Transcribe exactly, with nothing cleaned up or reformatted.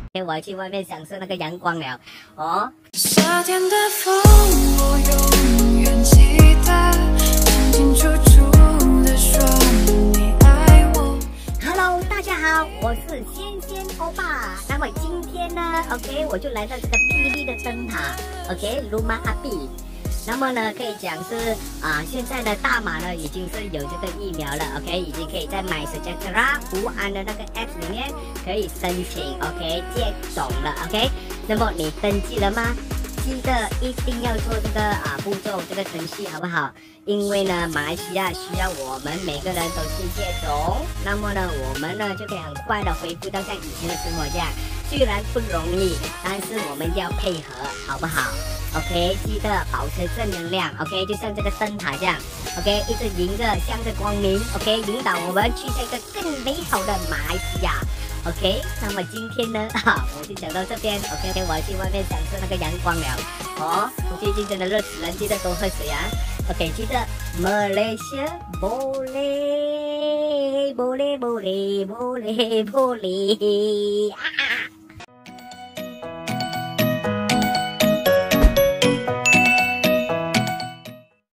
我要去外面享受那个阳光了。哦。 夏天的风，我永远记得，清清楚楚的说你爱我。 Hello， 大家好，我是仙仙欧巴。那么今天呢 ，OK， 我就来到这个霹雳的灯塔 ，OK，Rumah Api。那么呢，可以讲是啊，现在的大马呢已经是有这个疫苗了 ，OK， 已经可以在 MySejahtera 湖安的那个 App 里面可以申请 ，OK， 接种了 ，OK。那么你登记了吗？记得一定要做这个啊步骤，这个程序好不好？因为呢，马来西亚需要我们每个人都去接种，那么呢，我们呢就可以很快的恢复到像以前的生活这样。虽然不容易，但是我们要配合，好不好 ？OK， 记得保持正能量 ，OK， 就像这个灯塔这样 ，OK， 一直迎着向着光明 ，OK， 引导我们去向一个更美好的马来西亚。OK， 那么今天呢，啊，我就讲到这边 ，OK， 我要去外面享受那个阳光了。哦，最近真的热死人，记得多喝水啊。OK， 记得 Malaysia boleh boleh boleh boleh boleh 啊。